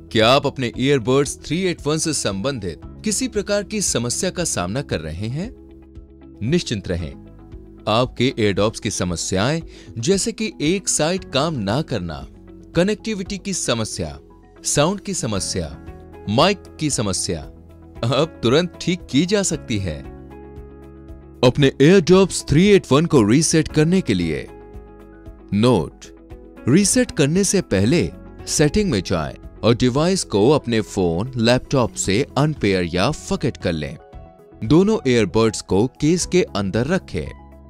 क्या आप अपने ईयरबड्स 381 से संबंधित किसी प्रकार की समस्या का सामना कर रहे हैं? निश्चिंत रहें, आपके एयरडॉप्स की समस्याएं जैसे कि एक साइड काम ना करना, कनेक्टिविटी की समस्या, साउंड की समस्या, माइक की समस्या अब तुरंत ठीक की जा सकती है। अपने एयरडॉप्स 381 को रीसेट करने के लिए नोट: रीसेट करने से पहले सेटिंग में जाएं और डिवाइस को अपने फोन, लैपटॉप से अनपेयर या फकेट कर लें। दोनों एयरबड्स को केस के अंदर रखें।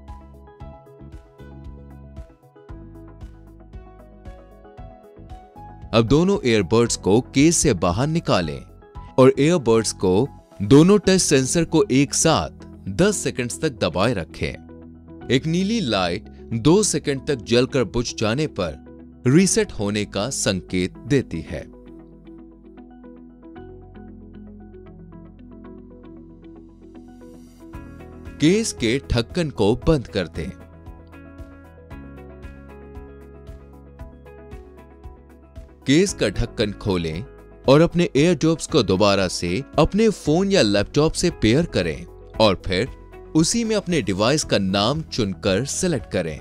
अब दोनों एयरबड्स को केस से बाहर निकालें और एयरबड्स को दोनों टच सेंसर को एक साथ 10 सेकंड्स तक दबाए रखें। एक नीली लाइट 2 सेकंड तक जलकर बुझ जाने पर रीसेट होने का संकेत देती है। केस के ढक्कन को बंद कर दें। केस का ढक्कन खोलें और अपने एयरडॉप्स को दोबारा से अपने फोन या लैपटॉप से पेयर करें और फिर उसी में अपने डिवाइस का नाम चुनकर सेलेक्ट करें।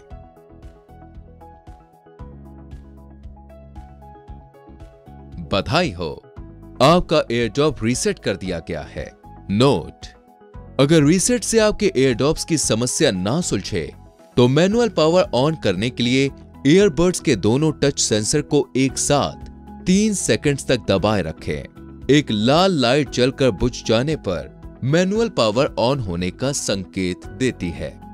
बधाई हो, आपका एयरडॉप रीसेट कर दिया गया है। नोट: अगर रीसेट से आपके एयरडॉप्स की समस्या ना सुलझे तो मैनुअल पावर ऑन करने के लिए ईयरबड्स के दोनों टच सेंसर को एक साथ 3 सेकंड्स तक दबाए रखें। एक लाल लाइट जलकर बुझ जाने पर मैनुअल पावर ऑन होने का संकेत देती है।